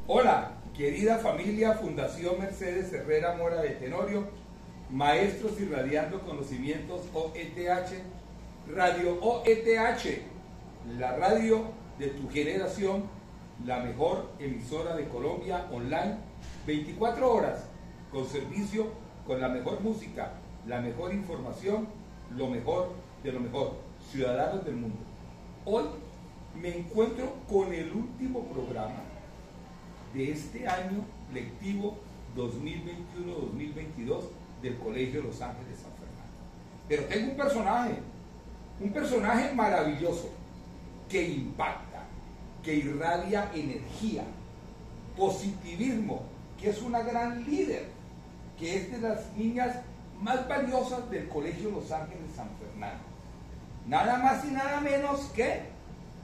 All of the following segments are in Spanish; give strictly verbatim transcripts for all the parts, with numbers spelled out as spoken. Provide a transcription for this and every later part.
Hola, querida familia Fundación Mercedes Herrera Mora de Tenorio, maestros irradiando conocimientos O E T H, Radio O E T H, la radio de tu generación, la mejor emisora de Colombia online, veinticuatro horas, con servicio, con la mejor música, la mejor información, lo mejor de lo mejor, ciudadanos del mundo. Hoy me encuentro con el último programa de este año lectivo dos mil veintiuno dos mil veintidós del Colegio Los Ángeles San Fernando. Pero tengo un personaje, un personaje maravilloso, que impacta, que irradia energía, positivismo, que es una gran líder, que es de las niñas más valiosas del Colegio Los Ángeles San Fernando. Nada más y nada menos que...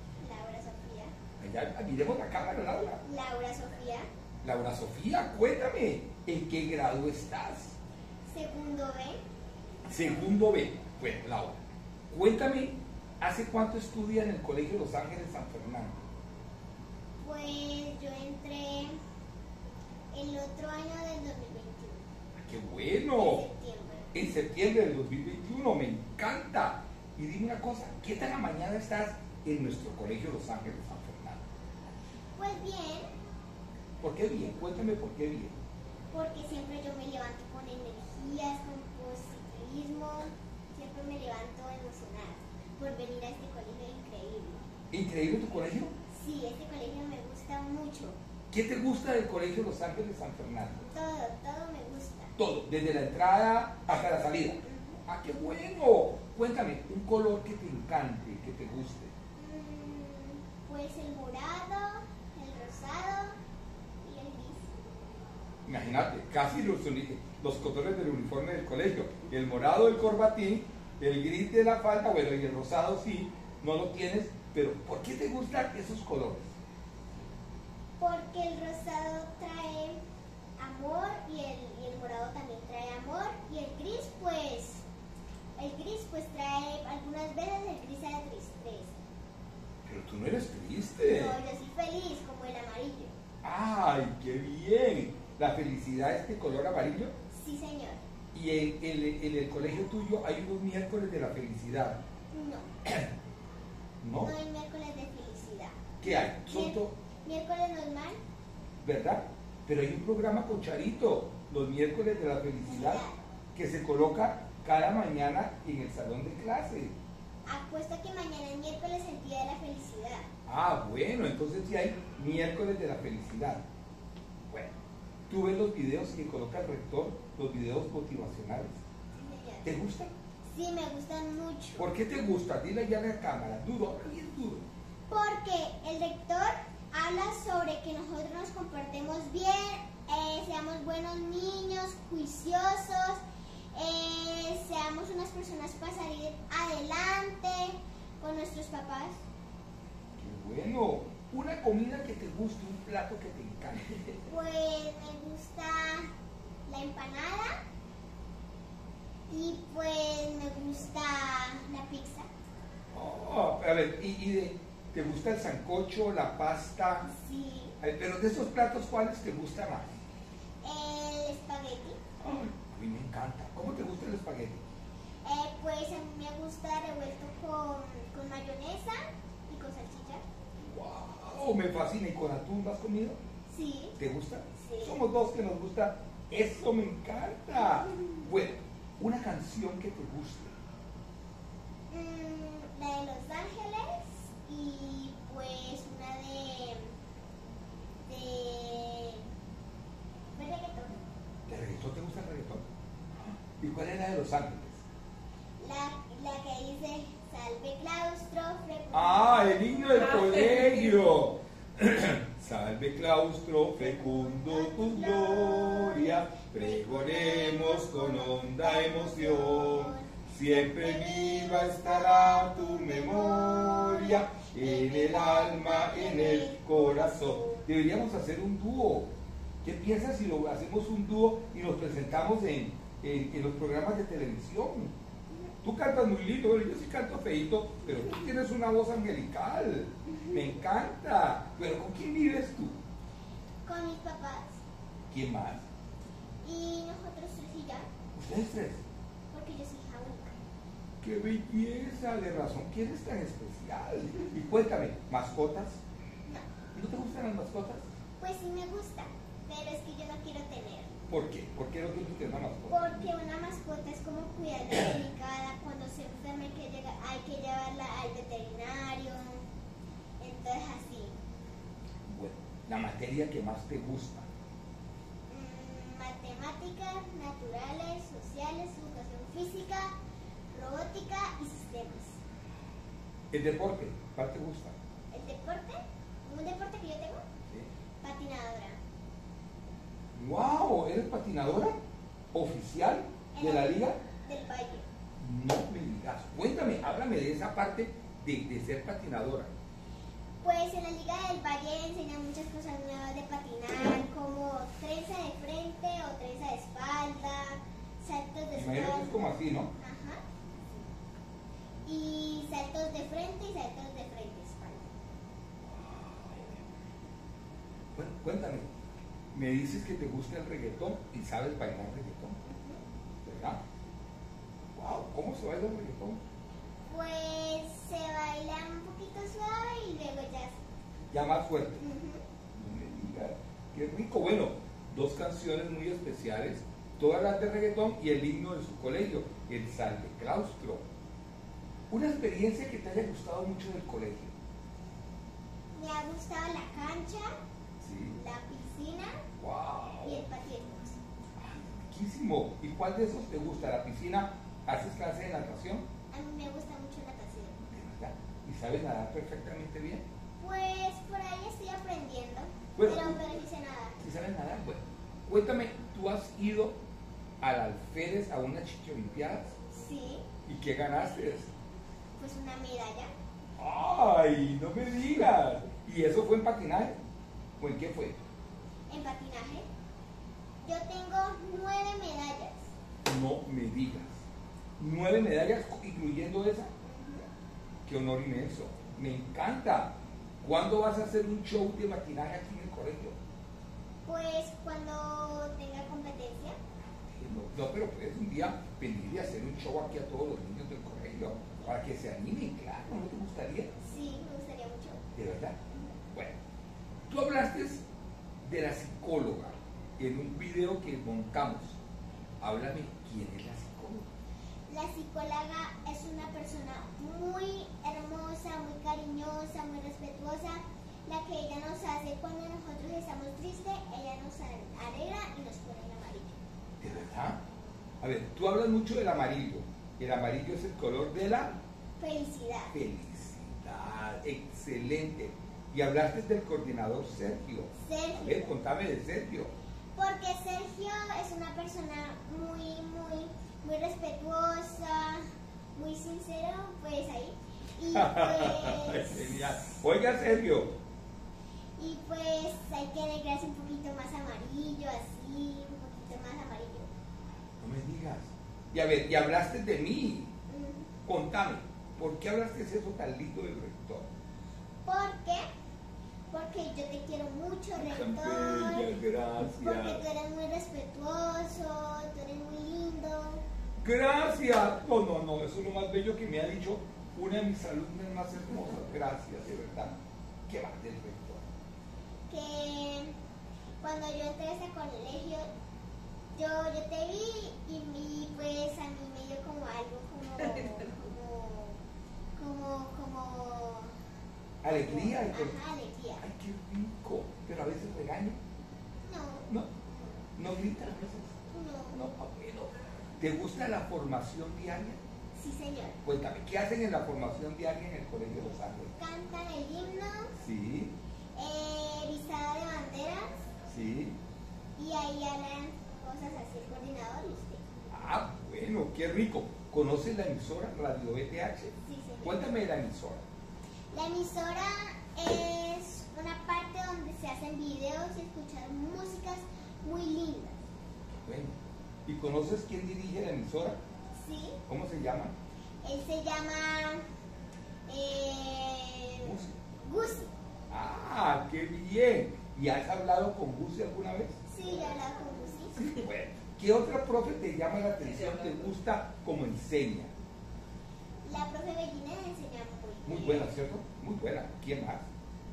Ya, miremos la cámara, Laura. Laura Sofía. Laura Sofía, cuéntame, ¿en qué grado estás? Segundo B. Segundo B. Bueno, Laura, cuéntame, ¿hace cuánto estudia en el Colegio Los Ángeles San Fernando? Pues yo entré el otro año del dos mil veintiuno. ¡Ah, qué bueno! En septiembre. En septiembre del dos mil veintiuno, me encanta. Y dime una cosa, ¿qué tal la mañana estás en nuestro Colegio Los Ángeles San Fernando? Pues bien. ¿Por qué bien? Cuéntame por qué bien. Porque siempre yo me levanto con energías, con positivismo, siempre me levanto emocionada por venir a este colegio increíble. ¿Increíble tu colegio? Sí, este colegio me gusta mucho. ¿Qué te gusta del Colegio Los Ángeles San Fernando? Todo, todo me gusta. Todo, desde la entrada hasta la salida. Uh-huh. ¡Ah, qué bueno! Cuéntame, un color que te encante, que te guste. Mm, pues el morado, el rosado y el gris. Imagínate, casi los, los colores del uniforme del colegio. El morado del corbatín, el gris de la falda, bueno, y el rosado sí, no lo tienes, pero ¿por qué te gustan esos colores? Porque el rosado trae amor y el, y el morado también trae amor, y el gris pues, el gris pues trae, algunas veces el gris trae tristeza. Pero tú no eres triste. No, yo soy feliz, como el amarillo. ¡Ay, qué bien! ¿La felicidad es de color amarillo? Sí, señor. ¿Y en, en- en el colegio tuyo hay unos miércoles de la felicidad? No, ¿No? no hay miércoles de felicidad. ¿Qué hay? Son Mier- to- Miércoles normal. ¿verdad? Pero hay un programa con Charito, los miércoles de la felicidad, que se coloca cada mañana en el salón de clase. Apuesto que mañana es miércoles, el día de la felicidad. Ah, bueno, entonces sí hay miércoles de la felicidad. Bueno, tú ves los videos que coloca el rector, los videos motivacionales. Sí, señor. ¿Te gustan? Sí, me gustan mucho. ¿Por qué te gusta? Dile ya a la cámara, duro, habla bien duro. Porque el rector habla sobre que nosotros nos comportemos bien, eh, seamos buenos niños, juiciosos, eh, seamos unas personas para salir adelante con nuestros papás. Qué bueno. Una comida que te guste, un plato que te encante. Pues me gusta la empanada y pues me gusta la pizza. Oh, a ver, ¿y, y de- te gusta el sancocho, la pasta? Sí, Ay, pero de esos platos, ¿cuáles te gusta más? el espagueti. Ay, a mí me encanta. ¿Cómo te gusta el espagueti? Eh, pues a mí me gusta revuelto con, con mayonesa y con salchicha. ¡Wow! Me fascina. ¿Y con atún lo has comido? Sí. ¿Te gusta? Sí. Somos dos que nos gusta. ¡Eso me encanta! Bueno, una canción que te guste. Mm, la de Los Ángeles y pues una de de, de reggaetón. ¿De reggaetón te gusta el reggaetón? ¿Y cuál es la de Los Ángeles? La, la que dice salve claustro frecuente. ¡Ah, el himno del colegio! Salve claustro fecundo tu gloria, pregonemos con honda emoción. Siempre viva estará tu memoria, en el alma, en el corazón. Deberíamos hacer un dúo. ¿Qué piensas si lo hacemos un dúo y nos presentamos en, en, en los programas de televisión? Tú cantas muy lindo, bueno, yo sí canto feito, pero tú tienes una voz angelical. Me encanta. Pero ¿con quién vives tú? Con mis papás. ¿Quién más? Y nosotros tres y ya. ¿Ustedes tres? Porque yo soy hija única. ¡Qué belleza! De razón, ¿quién es tan especial? Y cuéntame, ¿mascotas? No. ¿No te gustan las mascotas? Pues sí me gusta, pero es que yo no quiero tener. ¿Por qué? ¿Por qué no quieres tener una mascota? Porque una mascota es como cuidarla delicada. Cuando se enferma hay que, llegar, hay que llevarla al veterinario. Entonces así. Bueno, la materia que más te gusta. Mm, matemáticas, naturales, sociales, educación física, robótica y sistemas. ¿El deporte? ¿Cuál te gusta? ¿El deporte? ¿Un deporte que yo tengo? Sí. Patinadora. ¡Wow! ¿Eres patinadora oficial de la liga? Del Valle. No me digas. Cuéntame, háblame de esa parte de, de ser patinadora. Pues en la Liga del Valle enseñan muchas cosas nuevas de patinar, como trenza de frente o trenza de espalda, saltos de Imagino que es espalda. como así, ¿no? Ajá. Y saltos de frente y saltos de frente espalda. Bueno, cuéntame. Me dices que te gusta el reggaetón y sabes bailar reggaetón, ¿verdad? ¡Wow! ¿Cómo se baila el reggaetón? Pues se baila un poquito suave y luego ya. Ya más fuerte. Ujú. No me digas. ¡Qué rico! Bueno, dos canciones muy especiales, todas las de reggaetón y el himno de su colegio, el Sal de Claustro. Una experiencia que te haya gustado mucho del colegio. Me ha gustado la cancha, Sí. la piscina ¡Wow! y el patio de juegos. ¡Ay, riquísimo! ¿Y cuál de esos te gusta? ¿La piscina? ¿Haces clase de natación? A mí me gusta mucho natación. ¿De verdad? ¿Y sabes nadar perfectamente bien? Pues por ahí estoy aprendiendo, Bueno, pero, tú- pero sí sé nadar. ¿Sí sabes nadar? Bueno, cuéntame, ¿tú has ido al alférez a unas chicholimpiadas? Sí, ¿Y qué ganaste? pues una medalla ¡Ay, no me digas! ¿Y eso fue en patinaje? ¿O en qué fue? en patinaje. Yo tengo nueve medallas. No me digas. ¿Nueve medallas, incluyendo esa? Ujú. ¡Qué honor inmenso! ¡Me encanta! ¿Cuándo vas a hacer un show de patinaje aquí en el colegio? Pues cuando tenga competencia. No, no, pero puedes un día venir y hacer un show aquí a todos los niños del colegio para que se animen, claro, ¿no te gustaría? Sí, me gustaría mucho. ¿De verdad? Bueno, tú hablaste de la psicóloga en un video que montamos. Háblame, ¿quién es la psicóloga? La psicóloga es una persona muy hermosa, muy cariñosa, muy respetuosa. La que ella nos hace cuando nosotros estamos tristes, ella nos alegra y nos pone en amarillo. ¿De verdad? A ver, tú hablas mucho del amarillo. El amarillo es el color de la Felicidad. felicidad. Excelente. Y hablaste del coordinador Sergio. A Sergio. ver, contame de Sergio. Porque Sergio es una persona muy, muy, muy respetuosa, muy sincero, pues ahí. Y pues, Genial. Oiga, Sergio. y pues hay que alegrarse un poquito más amarillo, así, un poquito más amarillo. No me digas. Y a ver, y hablaste de mí. Mm, Contame, ¿por qué hablaste eso tan lindo del rector? ¿Por qué? Porque yo te quiero mucho, Tan rector. bella, Porque tú gracias. eres muy respetuoso, tú eres muy lindo. Gracias. No, no, no, eso es lo más bello que me ha dicho una de mis alumnas más hermosas. Gracias, de verdad. ¿Qué más del rector? Que cuando yo entré a ese colegio, yo, yo te vi y, y pues a mí me dio como algo como, como, como, como, Alegría. y todo. ajá, alegría. Ay, qué rico. Pero a veces regaño. No, ¿No? ¿No grita a veces? no, No, ah, bueno. ¿Te gusta la formación diaria? sí señor. Cuéntame, ¿qué hacen en la formación diaria en el Colegio de Los Ángeles? Cantan el himno, Sí, eh, visada de banderas sí. y ahí hablan cosas así el coordinador y usted. Ah, bueno, qué rico. ¿Conoces la emisora Radio E T H? Sí señor. Cuéntame de la emisora. La emisora es una parte donde se hacen videos y escuchar músicas muy lindas. Bueno, ¿y conoces quién dirige la emisora? ¿Sí? ¿Cómo se llama? Él se llama eh, Música. Gusi. Ah, qué bien. ¿Y has hablado con Gusi alguna vez? Sí, yo he hablado con Gusi. Bueno, ¿qué otra profe te llama la atención, te gusta como enseña? La profe Bellina enseña muy bien. Muy buena, ¿cierto? Muy buena. ¿Quién más?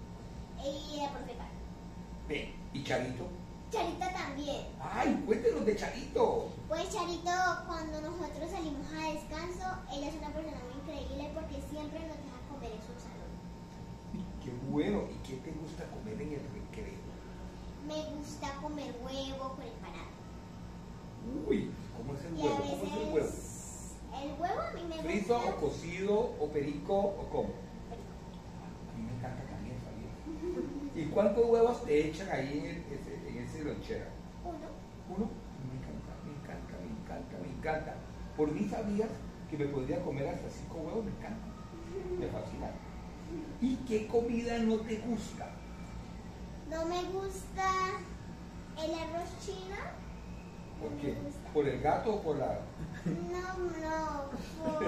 Y la profe Carla. Ve, ¿y Charito? Charita también. ¡Ay, cuéntenos de Charito! Pues Charito, cuando nosotros salimos a descanso, ella es una persona muy increíble porque siempre nos deja comer en su salón. ¡Qué bueno! ¿Y qué te gusta comer en el recreo? Me gusta comer huevo con empanada. Uy, ¿cómo es el Y huevo? a ¿Cómo es el huevo? veces el huevo a mí me ¿Frito gusta. o cocido o perico o cómo? A mí me encanta también, ¿sabía? ¿Y cuántos huevos te echan ahí en, el, ese, en ese lonchera? Uno. ¿Uno? Me encanta, me encanta, me encanta, me encanta. Por mí sabías que me podría comer hasta cinco huevos, me encanta. Me fascina. ¿Y qué comida no te gusta? No me gusta el arroz chino. ¿Por No me qué? gusta. ¿Por el gato o por la...? No, no, por...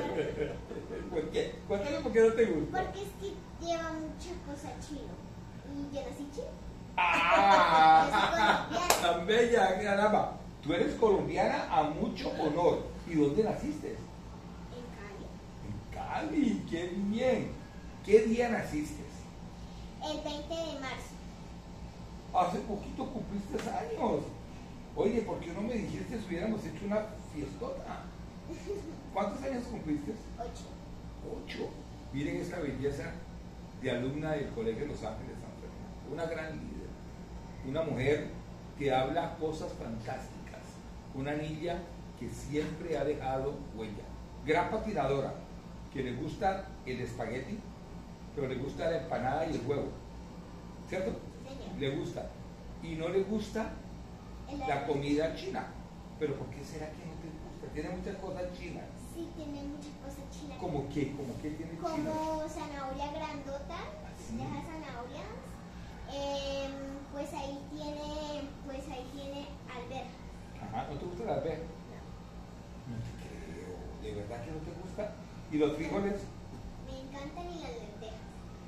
¿Por qué? Cuéntame por qué no te gusta. porque es que lleva mucha cosa chino. Y yo nací chino. ¡Ah! Yo soy colombiana. Tan bella, caramba. Tú eres colombiana a mucho honor. ¿Y dónde naciste? En Cali. En Cali, qué bien. ¿Qué día naciste? El veinte de marzo. Hace poquito cumpliste años. Oye, ¿por qué no me dijiste si hubiéramos hecho una fiestota? ¿Cuántos años cumpliste? Ocho. Ocho. Miren esa belleza de alumna del Colegio Los Ángeles San Fernando. Una gran líder. Una mujer que habla cosas fantásticas. Una niña que siempre ha dejado huella. Gran patinadora, que le gusta el espagueti, pero le gusta la empanada y el huevo. ¿Cierto? Señor. Le gusta. Y no le gusta El la arroz. comida china. ¿Pero por qué será que no te gusta? Tiene muchas cosas chinas. Sí, tiene muchas cosas chinas. ¿Cómo qué? ¿Cómo qué tiene chino? Como zanahoria grandota, ¿Así? deja zanahorias. Em, pues ahí tiene, pues ahí tiene alberja. Ajá, ¿no te gusta la alberja? No te creo. ¿De verdad que no te gusta? ¿Y los frijoles? Me encantan y las lentejas.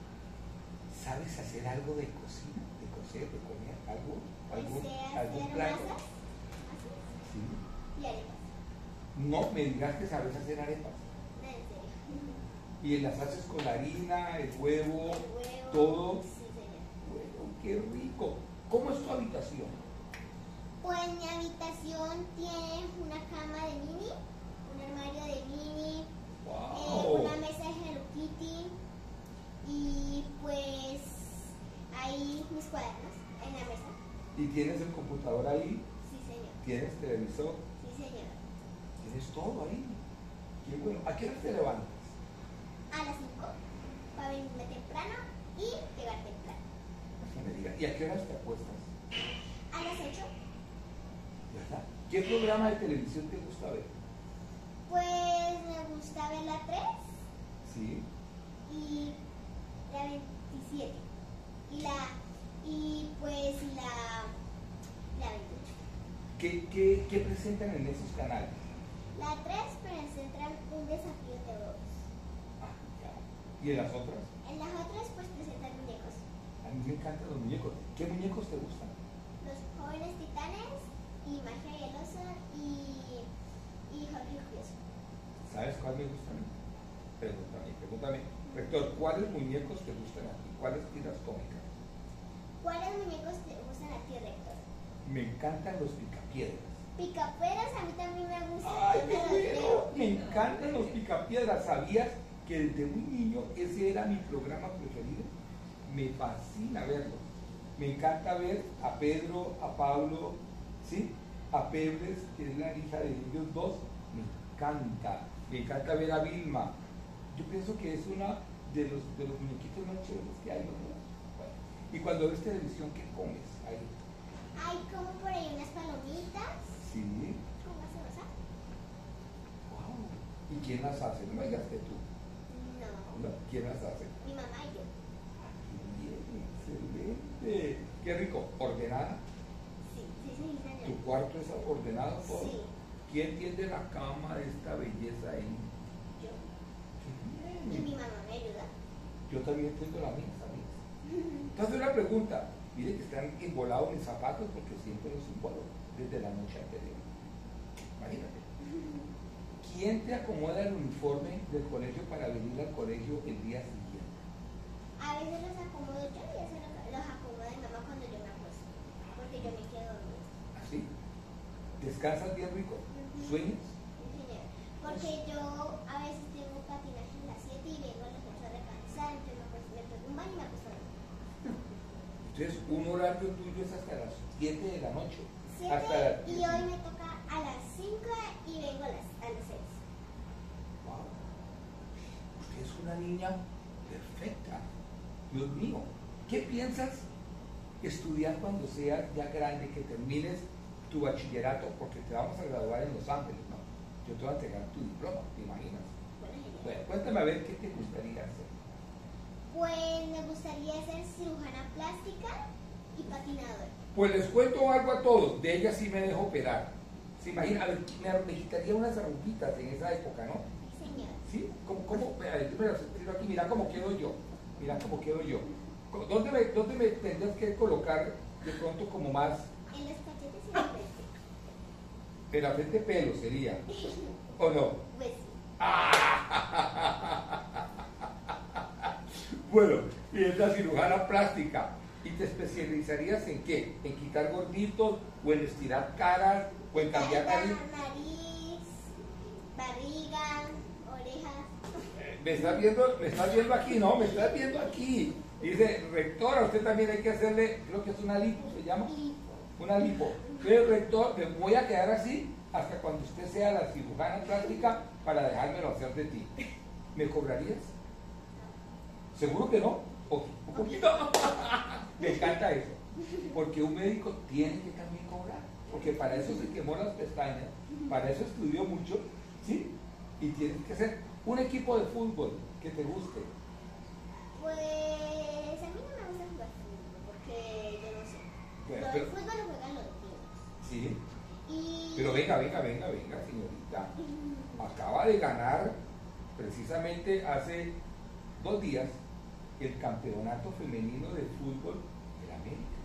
¿Sabes hacer algo de cocina? ¿De cocer, de comer? ¿Algo? Pues ¿Algún, sé algún hacer plato? masas, así, Sí. y arepas. No me digas que sabes hacer arepas. No, en serio. Y las haces con la harina, el huevo, El huevo. todo. Sí, señor. Bueno, qué rico. ¿Cómo es tu habitación? Pues mi habitación tiene una cama de Mini, un armario de Mini, eh, ¡Wow! una mesa de Hello Kitty y pues ahí mis cuadernos en la mesa. ¿Y tienes el computador ahí? Sí, señor. ¿Tienes televisor? Sí, señor. Tienes todo ahí. Qué bueno. ¿A qué hora te levantas? A las cinco para venirme temprano y llegar temprano. No me digas. ¿Y a qué horas te acuestas? A las ocho, ¿Verdad? ¿Qué programa de televisión te gusta ver? pues me gusta ver la tres Sí. y la veintisiete y la y pues la la veintiocho. ¿Qué, qué, qué presentan en esos canales? La tres presentan un desafío de todos. Ah, ya. ¿Y en las otras? En las otras pues presentan muñecos. A mí me encantan los muñecos. ¿Qué muñecos te gustan? Los jóvenes titanes y Magia y el oso y, y Jorge el Curioso. ¿Sabes cuál me gusta a mí? Pregúntame, pregúntame. Rector, ¿cuáles muñecos te gustan a ti? ¿Cuáles tiras cómicas? ¿Cuáles muñecos te gustan a ti, Rector? Me encantan los picapiedras. Picaperas a mí también me gustan. ¡Ay, yo qué me los bueno! veo. Me encantan los picapiedras. ¿Sabías que desde muy niño ese era mi programa preferido? Me fascina verlo. Me encanta ver a Pedro, a Pablo, ¿sí? A Pebres, que es la hija de ellos dos. Me encanta. Me encanta ver a Vilma. Yo pienso que es una de los, de los muñequitos más chéveres que hay, ¿no? Bueno, y cuando ves televisión, ¿qué comes? Ahí. Hay como por ahí unas palomitas. Sí. ¿Cómo se llama? Wow. ¿Y quién las hace? No me digas que tú. No. No, ¿quién las hace? Mi mamá y yo. Bien, excelente. Qué rico. ¿Ordenada? Sí, sí, sí, señor. ¿Tu cuarto es ordenado todo? Sí, ¿Quién tiende la cama de esta belleza ahí? yo. Qué Y bien. mi mamá me ayuda. Yo también tengo la mía, ¿sabes? Entonces una pregunta. Mire que están embolados mis zapatos porque siempre los embolo desde la noche anterior. Imagínate. ¿Quién te acomoda el uniforme del colegio para venir al colegio el día siguiente? A veces los acomodo yo y a veces los, los acomoda mi mamá cuando yo me acuesto, porque yo me quedo dormida. ¿Así? ¿Descansas bien rico? Ujú. ¿Sueñas? Sí, señor. Porque yo a veces tengo patinaje a las siete y vengo a las ocho a recansar, entonces me, acuesto, me tomo un baño y me acuesto a dormir. Entonces, un horario tuyo es hasta las siete de la noche. siete Hasta las y hoy me toca a las cinco y vengo a las, a las seis. Wow. Usted es una niña perfecta. Dios mío. ¿Qué piensas estudiar cuando seas ya grande, que termines tu bachillerato? Porque te vamos a graduar en Los Ángeles, ¿no? Yo te voy a entregar tu diploma, ¿te imaginas? Bueno, genial. Bueno, cuéntame a ver qué te gustaría hacer. Pues me gustaría ser cirujana plástica y patinadora. Pues les cuento algo a todos. De ella sí me dejo operar. ¿Se imagina? A ver, me, me quitaría unas arruguitas en esa época, ¿no? Sí, señor. ¿Sí? ¿Cómo, cómo? A ver, yo me las tiro aquí. Mira cómo quedo yo. Mira cómo quedo yo. ¿Dónde me, dónde me tendrías que colocar de pronto como más? En los cachetes y en la frente. De la frente pelo sería. ¿O no? Pues sí. Bueno, y es la cirujana plástica. ¿Y te especializarías en qué? ¿En quitar gorditos? ¿O en estirar caras? ¿O en cambiar Cara, nariz? nariz, barriga, orejas. Me estás viendo, me estás viendo aquí, ¿no? Me estás viendo aquí. Dice, rectora, usted también hay que hacerle, creo que es una lipo, ¿se llama? Lipo. Una lipo. Entonces, rector, me voy a quedar así hasta cuando usted sea la cirujana plástica para dejármelo hacer de ti. ¿Me cobrarías? ¿Seguro que no? Po- Un poquito. Me encanta eso. Porque un médico tiene que también cobrar. Porque para eso se quemó las pestañas, para eso estudió mucho, ¿sí? Y tienes que hacer un equipo de fútbol que te guste. Pues a mí no me gusta jugar fútbol porque yo no sé. Bueno, Lo pero- del fútbol lo juegan los niños. Sí. Y... Pero venga, venga, venga, venga, señorita. Acaba de ganar precisamente hace dos días el campeonato femenino de fútbol de la América.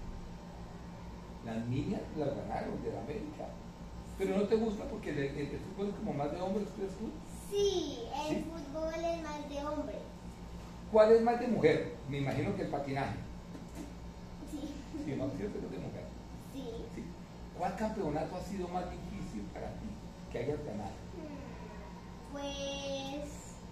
Las niñas las ganaron de la América. Pero no te gusta porque el, el- el fútbol es como más de hombres, ¿crees tú? Sí, el ¿Sí? fútbol es más de hombre. ¿Cuál es más de mujer? Me imagino que el patinaje. Sí. Sí, no es cierto que es de mujer. Sí. Sí. ¿Cuál campeonato ha sido más difícil para ti que hayas ganado? Hmm, Pues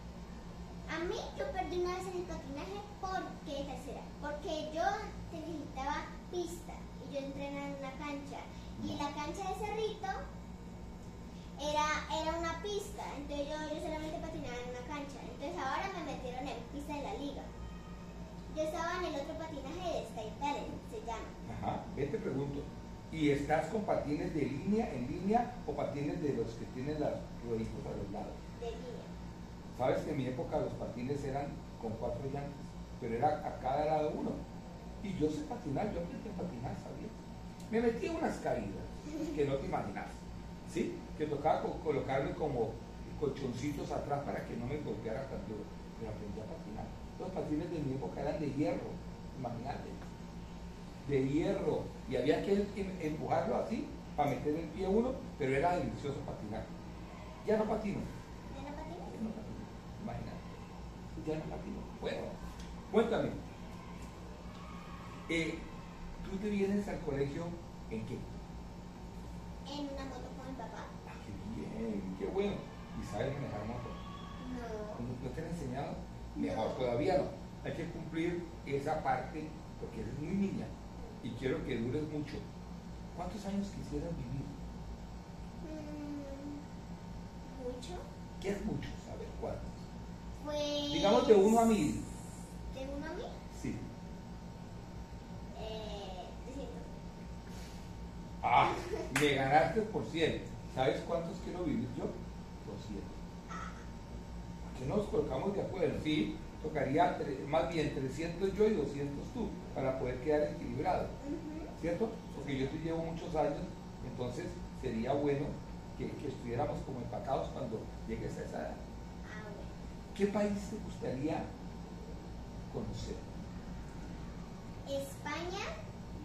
a mí yo perdí una vez en el patinaje porque tercera, porque yo necesitaba pista y yo entrenaba en una cancha y la cancha de Cerrito era, era una pista, entonces yo, yo solamente patinaba en una cancha, entonces ahora me metieron en pista de la liga. Yo estaba en el otro patinaje de State Talent, se llama. Ajá, ve te pregunto. ¿Y estás con patines de línea, en línea, o patines de los que tienen las rueditas a los lados? De línea. Sabes que en mi época los patines eran con cuatro llantas, pero era a cada lado uno. Y yo sé patinar, yo aprendí a patinar, ¿sabías? Me metí en unas caídas que no te imaginas, ¿sí? Que tocaba co- colocarme como colchoncitos atrás para que no me golpeara tan duro, pero aprendí a patinar. Los patines de mi época eran de hierro, imagínate, de hierro, y había que em- empujarlo así para meter el pie uno, pero era delicioso patinar. Ya no patino. ¿Ya no patinas? Ya no patino, imagínate. Ya no patino. Bueno, cuéntame. Eh, ¿Tú te vienes al colegio en qué? En una moto con mi papá. Ah, qué bien, qué bueno. ¿Y sabes manejar moto? No. ¿No no te han enseñado? Mejor todavía no. Hay que cumplir esa parte porque eres muy niña y quiero que dures mucho. ¿Cuántos años quisieras vivir? Mm, ¿Mucho? ¿Qué es mucho? A ver, ¿cuántos? Pues... Digamos de uno a mil. ¿De uno a mil? Sí. Eh, trescientos. Ah, me ganaste por cien. ¿Sabes cuántos quiero vivir yo? doscientos. ¿Por qué nos colocamos de acuerdo? Sí, tocaría tre- más bien trescientos yo y doscientos tú para poder quedar equilibrado, Ujú. ¿cierto? Porque yo te llevo muchos años, entonces sería bueno que, que estuviéramos como empatados cuando llegues a esa edad. Ah, bueno. ¿Qué país te gustaría conocer? España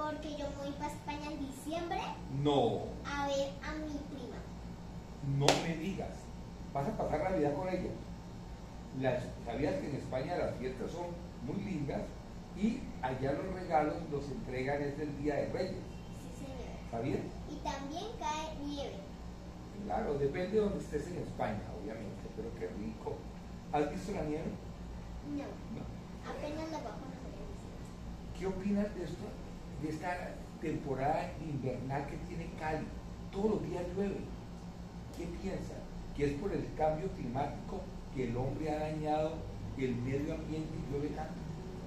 Porque yo me voy para España en diciembre No, a ver a mi prima. no me digas. ¿Vas a pasar Navidad con ella? Las, ¿Sabías que en España las fiestas son muy lindas y allá los regalos los entregan es el Día de Reyes? Sí, señor. ¿Sabías? Y también cae nieve. Claro, depende de donde estés en España, obviamente, pero qué rico. ¿Has visto la nieve? No, No. apenas la voy a conocer en diciembre. ¿Qué opinas de esto? De esta temporada invernal que tiene Cali. Todos los días llueve. ¿Qué piensas? ¿Que es por el cambio climático que el hombre ha dañado el medio ambiente y llueve tanto?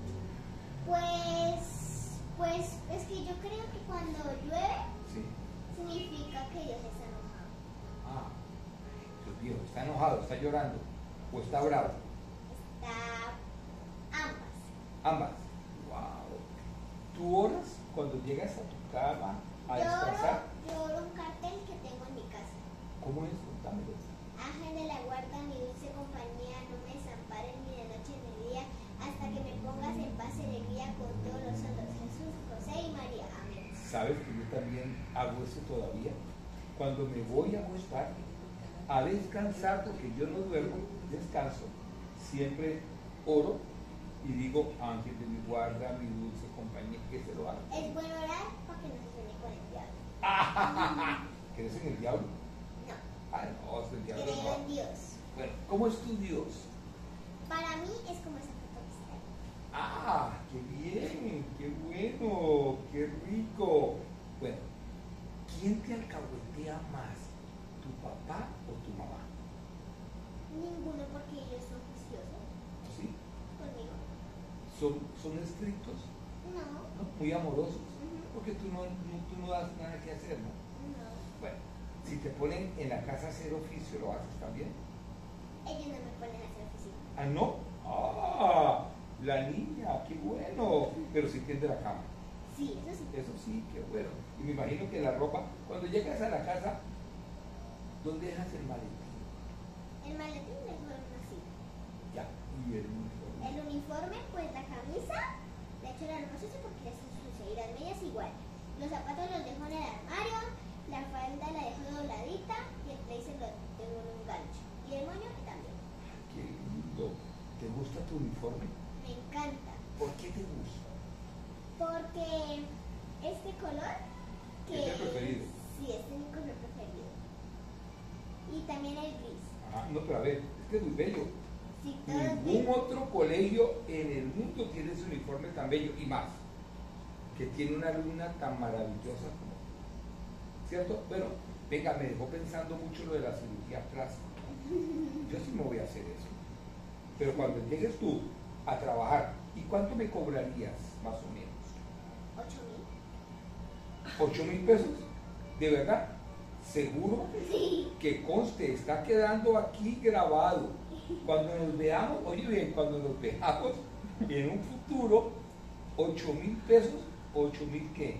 Pues, pues es que yo creo que cuando llueve Sí. significa que Dios está enojado. Ah, Dios mío, está enojado, está llorando o está bravo. Está ambas. Ambas. Wow. ¿Tú oras cuando llegas a tu cama a Lloro, descansar? lloro un cartel que tengo en mi casa. ¿Cómo es? Contámelo. Ángel de la guarda, mi dulce compañía, no me desampares ni de noche ni de día, hasta que me pongas en paz y alegría con todos los santos, Jesús, José y María. Amén. ¿Sabes que yo también hago eso todavía? Cuando me voy a acostar, a descansar, porque yo no duermo, descanso, siempre oro y digo, ángel de mi guarda, mi dulce compañía, que se lo haga. Es bueno orar para que no se suene con el diablo. ¿Crees en el diablo? No, Ah, no, es el diablo creo no. en Dios. Bueno, ¿cómo es tu Dios? Para mí es como esa foto que está ahí. Ah, qué bien, qué bueno, qué rico. Bueno, ¿quién te alcahuetea más, tu papá o tu mamá? Ninguno porque ellos son juiciosos ¿Sí? conmigo. ¿Son, son estrictos? No, ¿No? Muy amorosos, ujú, porque tú no, no- tú no das nada que hacer, ¿no? no. Bueno, si te ponen en la casa a hacer oficio, ¿lo haces también? Ellos no me ponen a hacer oficina. Ah, ¿no? Ah, la niña, qué bueno. Pero si tiende la cama. Sí, eso sí. Eso sí, qué bueno. Y me imagino que la ropa, cuando llegas a la casa, ¿dónde dejas el maletín? El maletín le dejo en una silla. Ya, y el uniforme. El uniforme, pues la camisa, de hecho la no sé si porque es sucia y las medias igual. Los zapatos los dejo en el armario, la falda la dejo dobladita y el blazer lo tengo en un gancho. Y el moño también. Qué lindo. ¿Te gusta tu uniforme? Me encanta. ¿Por qué te gusta? Porque este color que ¿Es el preferido? sí, este es mi color preferido. Y también el gris. Ajá, no, pero a ver, es que es muy bello. Sí, todo es Ningún bello. otro colegio en el mundo tiene ese uniforme tan bello y más, que tiene una luna tan maravillosa como, ¿cierto? Bueno, venga, me dejó pensando mucho lo de la cirugía plástica. Yo sí me voy a hacer eso. Pero cuando llegues tú a trabajar, ¿y cuánto me cobrarías más o menos? ¿Ocho mil? ¿Ocho mil pesos? ¿De verdad? ¿Seguro? Sí. Que conste, está quedando aquí grabado. Cuando nos veamos, oye bien, cuando nos veamos en un futuro, ocho mil pesos, ocho mil qué?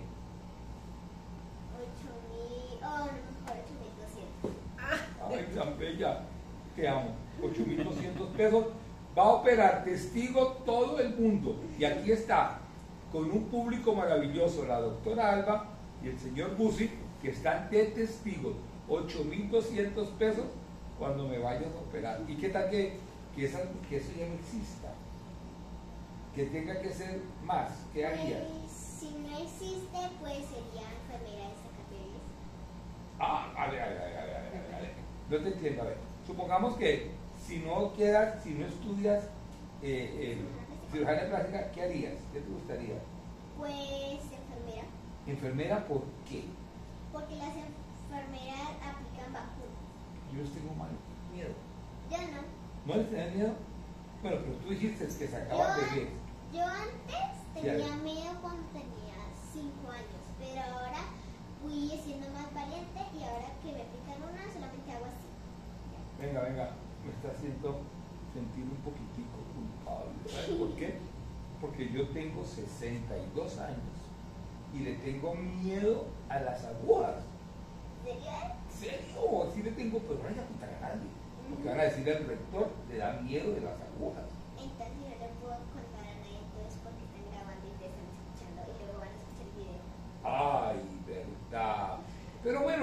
Ocho mil, oh, no, mejor ocho mil doscientos. Ay, tan bella, te amo. ocho mil doscientos pesos. Va a operar testigo todo el mundo. Y aquí está, con un público maravilloso, la doctora Alba y el señor Busi, que están de testigos. ocho mil doscientos pesos cuando me vayas a operar. ¿Y qué tal que, que, esa- que eso ya no exista? Que tenga que ser más. ¿Qué harías? Pues, si no existe, pues sería enfermera de Zacateris. Ah, vale, vale, vale, vale, vale, vale. No te entiendo. A ver, supongamos que si no quedas, si no estudias eh, eh, cirugía plástica, ¿qué harías? ¿Qué te gustaría? Pues enfermera, ¿Enfermera por qué? porque las enfermeras aplican vacunas. Yo les tengo mal miedo. Yo no. ¿No les tenés miedo? Bueno, pero tú dijiste que Yo, sacabas bebés. yo antes Sí, a tenía ver. miedo cuando tenía cinco años, pero ahora fui siendo más valiente y ahora que me aplican una solamente hago así. Venga, venga, me está haciendo sentir un poquitico culpable. ¿Sabes por qué? Porque yo tengo sesenta y dos años y le tengo miedo a las agujas. ¿En serio? ¿En serio? Sí le tengo, pero no hay que contar a nadie. Porque van a decir al rector, le da miedo de las agujas. Entonces no le puedo contar a nadie, entonces porque están grabando y te están escuchando y luego van a escuchar el video.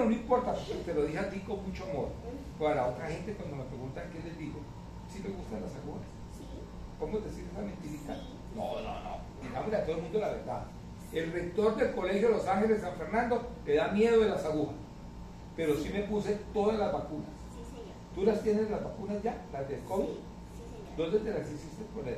Bueno, no importa, te lo dije a ti con mucho amor. Para otra gente cuando me preguntan qué les digo, ¿sí me gustan las agujas? Sí. ¿Podemos decir esa mentirita? Sí. No, no, no. Digámosle a todo el mundo la verdad. El rector del Colegio Los Ángeles San Fernando le da miedo de las agujas. Pero sí me puse todas las vacunas. Sí, señor. ¿Tú las tienes las vacunas ya? ¿Las del COVID? Sí, sí, señor. ¿Dónde te las hiciste poner?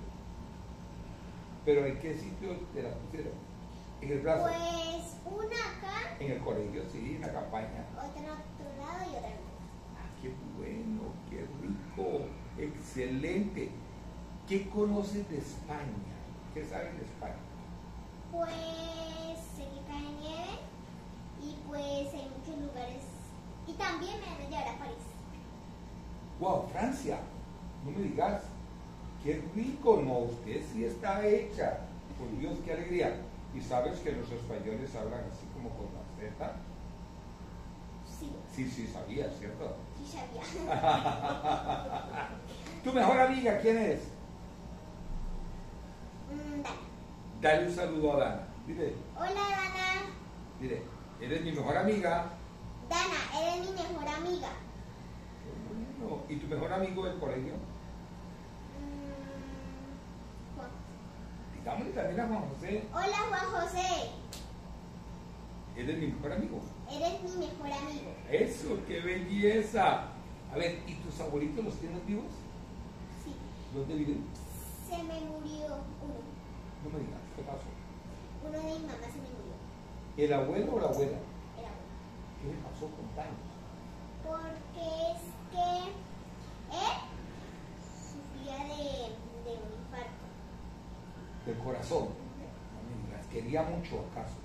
¿Pero en qué sitio te las pusieron? ¿En el brazo? Pues una acá, En el colegio, sí, en la campaña. otra en otro lado y otra en otro. Ah, qué bueno, qué rico, excelente. ¿Qué conoces de España? ¿Qué sabes de España? Pues sé que cae nieve y pues hay muchos lugares. Y también me van a llevar a París. ¡Wow! Francia, no me digas. ¡Qué rico! No, usted sí está hecha. Por Dios, qué alegría. ¿Y sabes que los españoles hablan así como con la Z? Sí, Sí, sí, sabías, ¿cierto? sí sabía. ¿Tu mejor amiga quién es? Mm, Dana. Dale un saludo a Dana. Dile, Hola Dana. dile, eres mi mejor amiga. Dana, eres mi mejor amiga. Qué bueno. ¿Y tu mejor amigo del colegio? Mm, Juan. Digámosle también a Juan José. Hola Juan José. Eres mi mejor amigo. Eres mi mejor amigo. Eso, qué belleza. A ver, ¿y tus abuelitos los tienes vivos? Sí. ¿Dónde viven? Se me murió uno. No me digas, ¿qué pasó? Uno de mi mamá se me murió. ¿El abuelo o la abuela? Era uno. ¿Qué le pasó con Tania? Porque es que él sufría de, de un infarto. Del corazón. No me digas, quería mucho acaso.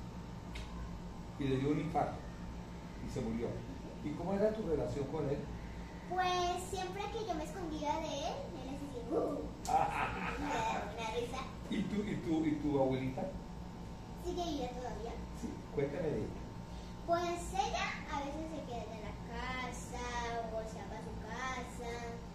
Y le dio un infarto. Y se murió. ¿Y cómo era tu relación con él? Pues siempre que yo me escondía de él, él hacía así, uh, me daba una risa. ¿Y tu, y tu, y tu abuelita? Sigue viva todavía. Sí, cuéntame de ella. Pues ella a veces se queda en la casa o se va a su casa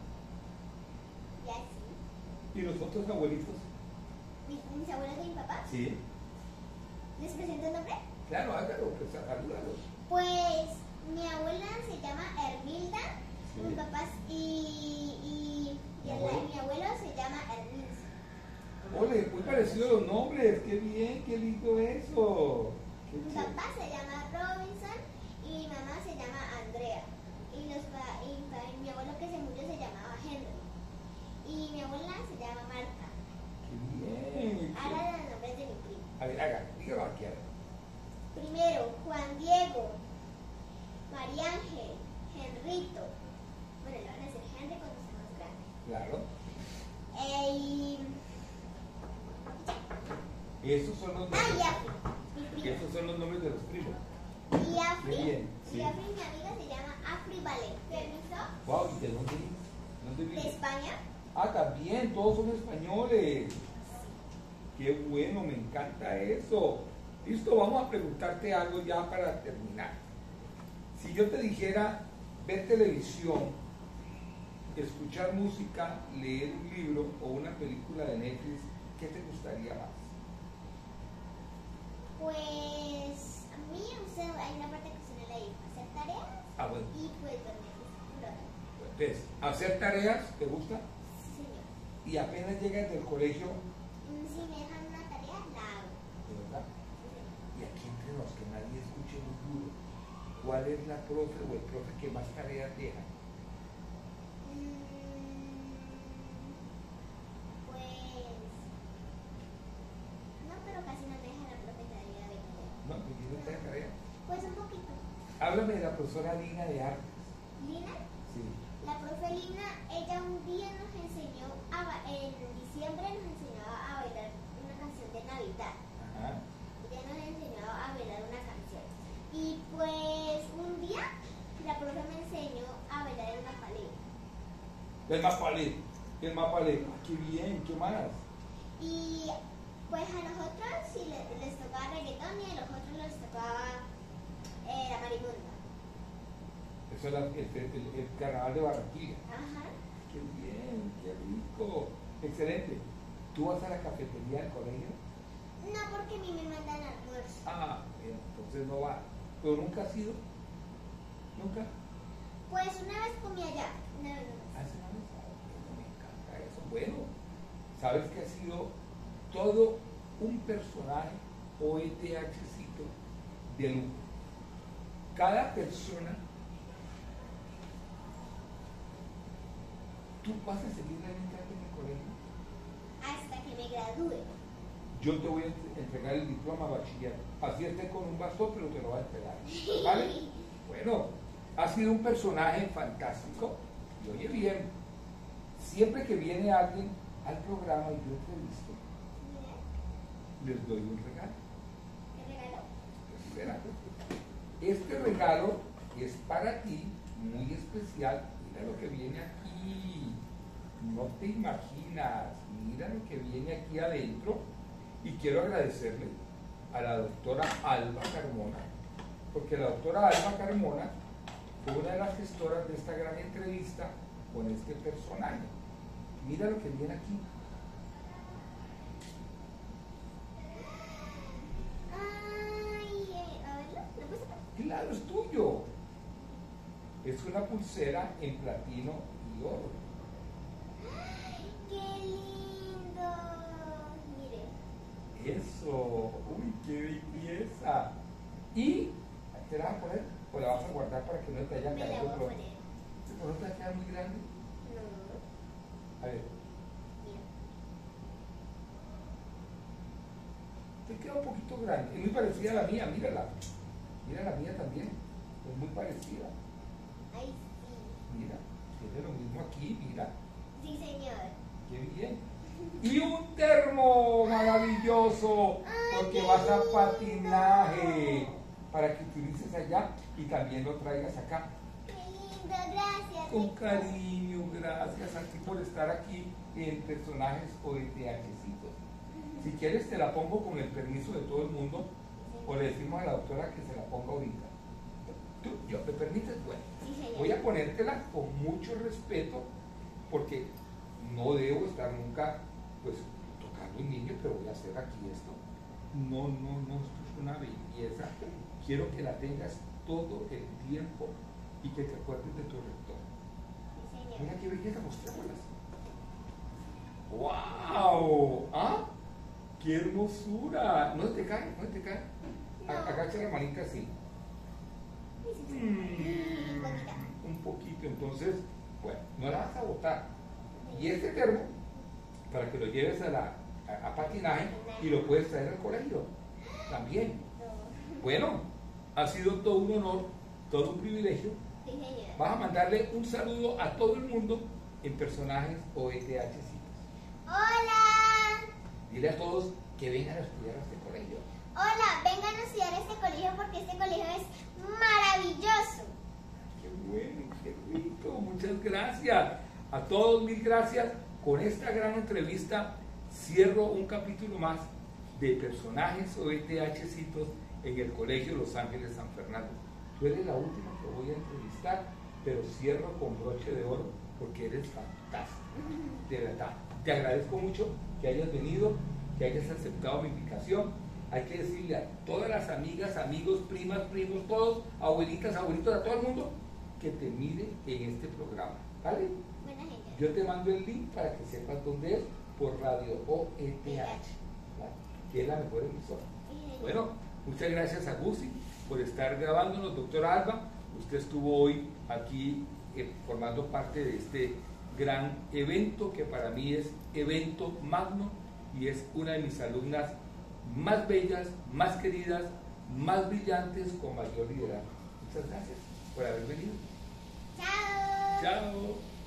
y así. ¿Y los otros abuelitos? Mis, mis abuelos de mi papá, Sí. ¿les presento el nombre? Claro, hágalo, pues salúdalos. Pues mi abuela se llama Hermilda, Sí. mis papás y, y, y ¿Mi el- abuelo? mi abuelo se llama Herminzo. Ole, muy parecidos los nombres. Qué bien, qué lindo eso. Qué Mi chévere. papá se llama Robinson y mi mamá se llama Andrea. Y, los, pa- y pa- mi abuelo que se murió se llamaba Henry. Y mi abuela se llama Marta. Qué bien. Ahora los nombres de mi primo. A ver, haga, dígalo aquí. a ver. Primero, Juan Diego, María Ángel, Henrito. Bueno, le van a decir Henry cuando sea más grande. Claro. Eh, y. Esos son los Ah, nombres. y Afri, mi primo. Esos son los nombres de los primos. Y Afri, Qué bien, sí. y Afri, mi amiga, se llama Afri Valen. ¿Permiso? Wow, ¿y de dónde vives? ¿Dónde De vives? España. Ah, también, todos son españoles. Qué bueno, me encanta eso. Listo, vamos a preguntarte algo ya para terminar. Si yo te dijera ver televisión, escuchar música, leer un libro o una película de Netflix, ¿qué te gustaría más? Pues a mí o sea, hay una parte que se me la dijo, hacer tareas Ah, bueno. y pues dormir. Por otro. Entonces, hacer tareas, ¿te gusta? Sí, señor. Y apenas llegas del colegio, Mm, Si me dejan una tarea, la hago. ¿de verdad? Sí, señor. Y aquí entre nos, que nadie escuche muy duro, ¿cuál es la profe o el profe que más tareas deja? Mm, Pues no, pero casi no me deja la profe tarea de tarea. ¿No? ¿Pues no te deja tarea? Pues un poquito. Háblame de la profesora Lina de Artes. Lina, Sí. la profe Lina, ella un día nos enseñó, a, ba- en diciembre nos enseñaba a bailar una canción de Navidad. Ajá. Ella nos enseñó a bailar una canción. Y pues un día la profe me enseñó a bailar el mapalé. El mapalé. El mapalé. Ah, qué bien, ¿qué más? Y pues a nosotros sí les, les tocaba reggaetón y a los otros les tocaba eh, la marimunda. Eso es la- el, el- el carnaval de Barranquilla. Ajá. Qué bien, qué rico. Excelente. ¿Tú vas a la cafetería del colegio? No, porque a mí me mandan almuerzo. Ah, entonces no va. pero nunca has ido. ¿Nunca? Pues una vez comí allá. Una vez nomás. Hace una vez. Bueno, me encanta eso. Bueno, sabes que ha sido todo un personaje O E T H-cito de lujo. Cada persona, tú vas a seguir realmente en el colegio. Hasta que me gradúe. Yo te voy a entregar el diploma bachillerato. Así esté con un bastón, pero te lo voy a entregar. ¿Vale? Bueno, ha sido un personaje fantástico. Y oye bien, siempre que viene alguien al programa y yo entrevisto, les doy un regalo. ¿Qué regalo? Espera. Este regalo es para ti, muy especial. Mira lo que viene aquí. No te imaginas. Mira lo que viene aquí adentro. Y quiero agradecerle a la doctora Alba Carmona, porque la doctora Alba Carmona fue una de las gestoras de esta gran entrevista con este personaje. Mira lo que viene aquí. Ay, eh, a verlo. ¿Lo puedes sacar? Claro, es tuyo. Es una pulsera en platino y oro. ¡Ay, qué lindo! Mire. Eso, uy, qué belleza. Y, ¿te la vas a poner o la vas a guardar para que no te haya Me la caído? voy a otro? poner. ¿No te va a quedar muy grande? No. A ver, Mira. te queda un poquito grande. Es muy parecida a la mía, mírala. Mira la mía también. Es muy parecida. Ay, sí. Mira, tiene lo mismo aquí, mira. Sí, señor. Qué bien. Y un termo maravilloso, porque vas a patinaje, para que utilices allá y también lo traigas acá. Qué lindo, gracias. Con doctor. cariño, gracias a ti por estar aquí en Personajes O E T H-citos. Si quieres te la pongo con el permiso de todo el mundo, o le decimos a la doctora que se la ponga ahorita. ¿Tú, yo, ¿me permites? Bueno, Sí, señor. voy a ponértela con mucho respeto, porque no debo estar nunca, pues, tocando un niño, pero voy a hacer aquí esto. No, no, no, esto es una belleza. Quiero que la tengas todo el tiempo y que te acuerdes de tu rector. Sí, señor. Mira qué belleza, mostrémoslas. ¡Wow! ¿Ah? ¡Qué hermosura! ¿No te cae? ¿No te cae? No. Agacha la manita así. Sí, sí, sí. Mm, Poquita. un poquito, entonces, bueno, no la vas a botar. Y este termo, para que lo lleves a, la, a, a patinaje y lo puedes traer al colegio también. No. Bueno, ha sido todo un honor, todo un privilegio. Sí, señor. Vas a mandarle un saludo a todo el mundo en Personajes O E T H-citos. Hola. Dile a todos que vengan a estudiar a este colegio. Hola, vengan a estudiar a este colegio porque este colegio es maravilloso. Qué bueno, qué rico, muchas gracias. A todos mil gracias. Con esta gran entrevista cierro un capítulo más de Personajes O E T H-citos en el Colegio Los Ángeles San Fernando. Tú eres la última que voy a entrevistar, pero cierro con broche de oro porque eres fantástica, de verdad. Te agradezco mucho que hayas venido, que hayas aceptado mi invitación. Hay que decirle a todas las amigas, amigos, primas, primos, todos, abuelitas, abuelitos, a todo el mundo, que te mire en este programa, ¿vale? Buena gente. Yo te mando el link para que sepas dónde es, por Radio O E T H, ¿vale? Que es la mejor emisora. Sí, señor. Bueno, muchas gracias a Gusi por estar grabándonos, doctora Alba. Usted estuvo hoy aquí eh, formando parte de este gran evento que para mí es evento magno y es una de mis alumnas más bellas, más queridas, más brillantes, con mayor liderazgo. Muchas gracias por haber venido. Chao. Chao.